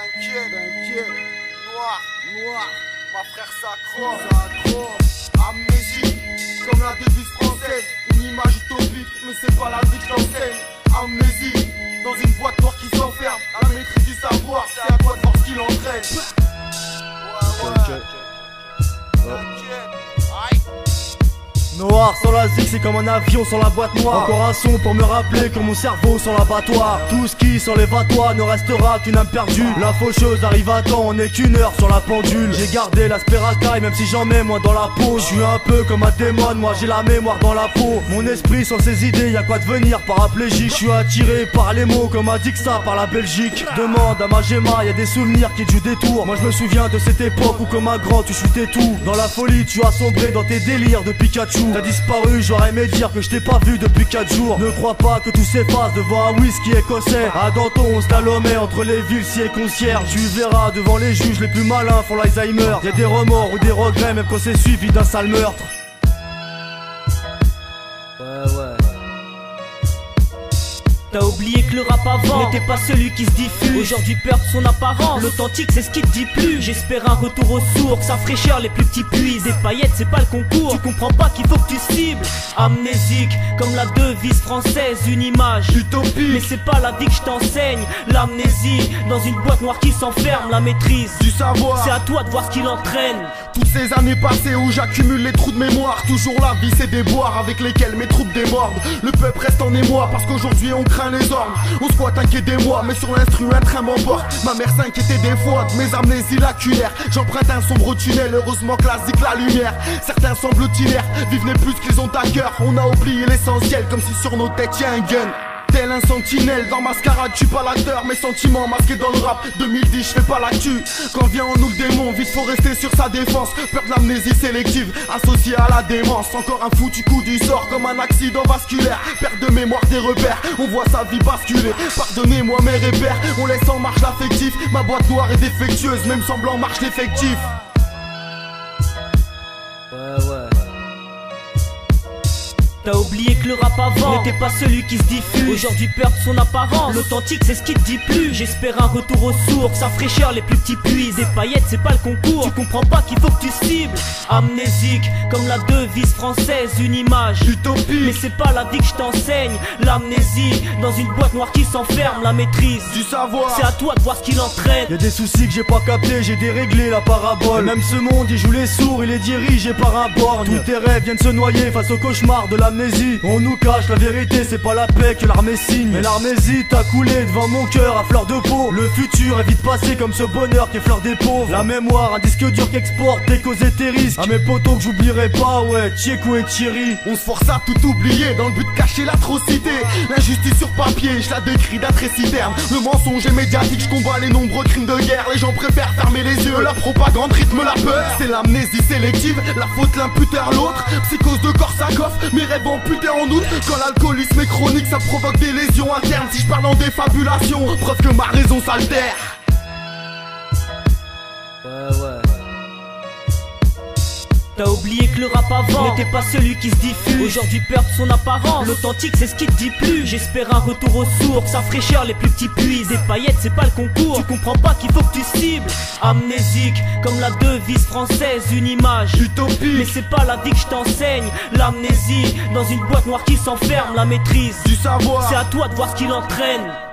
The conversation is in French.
T'inquiète, noir, ma frère s'accroche, amnésie, comme la devise française, une image utopique, mais c'est pas la vie que t'enseigne. Amnésie, dans une boîte noire qui s'enferme, la maîtrise du savoir, c'est à toi de voir ce qu'il entraîne. T'inquiète, aïe. Noir sans la zig, c'est comme un avion sans la boîte noire. Encore un son pour me rappeler que mon cerveau sans l'abattoir. Tout ce qui sans les vatois ne restera qu'une âme perdue. La faucheuse arrive à temps, on n'est qu'une heure sur la pendule. J'ai gardé l'aspect racaille même si j'en mets moins dans la peau. Je suis un peu comme un démon, moi j'ai la mémoire dans la peau. Mon esprit sans ses idées, y'a quoi devenir paraplégique. Je suis attiré par les mots comme a dit que ça par la Belgique. Demande à ma Gemma, y'a des souvenirs qui du détour. Moi je me souviens de cette époque où comme un grand tu chutais tout. Dans la folie tu as sombré dans tes délires de Pikachu. T'as disparu, j'aurais aimé dire que je t'ai pas vu depuis 4 jours. Ne crois pas que tout s'efface devant un whisky écossais. À Danton on slalomait entre les villes si et concierges. Tu verras devant les juges les plus malins font l'Alzheimer. Y'a des remords ou des regrets même quand c'est suivi d'un sale meurtre. Ouais. T'as oublié que le rap avant n'était pas celui qui se diffuse. Aujourd'hui perd son apparence, l'authentique c'est ce qui te dit plus. J'espère un retour aux sources, sa fraîcheur les plus petits puits. Des paillettes c'est pas le concours, tu comprends pas qu'il faut que tu cibles. Amnésique, comme la devise française, une image Utopie, mais c'est pas la vie que je t'enseigne. L'amnésie, dans une boîte noire qui s'enferme. La maîtrise du savoir, c'est à toi de voir ce qu'il entraîne. toutes ces années passées où j'accumule les trous de mémoire. Toujours la vie c'est des boires avec lesquels mes troupes démordent. Le peuple reste en émoi parce qu'aujourd'hui on craint les ordres. On squatte inquiétez-moi, mais sur l'instru un train m'emporte. Ma mère s'inquiétait des fois de mes amnésies lacunaires. J'emprunte un sombre tunnel, heureusement classique la lumière. Certains semblent itinéraires, vivent les plus qu'ils ont à cœur. On a oublié l'essentiel, comme si sur nos têtes y'a un gun. Tel un sentinelle, dans mascarade, je suis pas l'acteur. Mes sentiments masqués dans le rap, 2010 je fais pas l'actu. Quand vient en nous le démon, vite faut rester sur sa défense. Peur de l'amnésie sélective, associée à la démence. Encore un foutu coup du sort, comme un accident vasculaire. Perte de mémoire des repères, on voit sa vie basculer. Pardonnez-moi mes repères, on laisse en marche l'affectif. Ma boîte noire est défectueuse, même semblant marche l'effectif. Ouais. T'as oublié que le rap avant n'était pas celui qui se diffuse. Aujourd'hui perd son apparence, l'authentique c'est ce qui te dit plus. J'espère un retour aux sources, sa fraîcheur les plus petits puits. Des paillettes c'est pas le concours, tu comprends pas qu'il faut que tu cibles. Amnésique, comme la devise française, une image Utopie, mais c'est pas la vie que je t'enseigne. L'amnésie, dans une boîte noire qui s'enferme. La maîtrise du savoir, c'est à toi de voir ce qu'il entraîne. Y'a des soucis que j'ai pas captés, j'ai déréglé la parabole. Même ce monde il joue les sourds, il est dirigé par un borgne. Tous tes rêves viennent se noyer face au cauchemar de l'amnésie. On nous cache la vérité, c'est pas la paix que l'armée signe. Mais l'armée t'a coulé devant mon cœur à fleur de peau. Le futur est vite passé comme ce bonheur qui est fleur des pauvres. La mémoire, un disque dur qu'exporte tes causes et tes risques. À mes potos que j'oublierai pas, ouais, Tchéco et Thierry. on se force à tout oublier dans le but de cacher l'atrocité. L'injustice sur papier, je la décris d'atrociterne. Le mensonge est médiatique, je combats les nombreux crimes de guerre. Les gens préfèrent fermer les yeux, la propagande rythme la peur. C'est l'amnésie sélective, la faute l'impute à l'autre. Psychose de Korsakoff, mes rêves amputés en août. Quand l'alcoolisme est chronique, ça provoque des lésions internes. Si je parle en défabulation, preuve que ma raison s'altère. Ouais. T'as oublié que le rap avant n'était pas celui qui se diffuse. Aujourd'hui perd son apparence, l'authentique c'est ce qui te dit plus. J'espère un retour aux sources, sa fraîcheur les plus petits puits. Des paillettes c'est pas le concours, tu comprends pas qu'il faut que tu cibles. Amnésique, comme la devise française, une image Utopie, mais c'est pas la vie que je t'enseigne. L'amnésie, dans une boîte noire qui s'enferme. La maîtrise du savoir, c'est à toi de voir ce qu'il entraîne.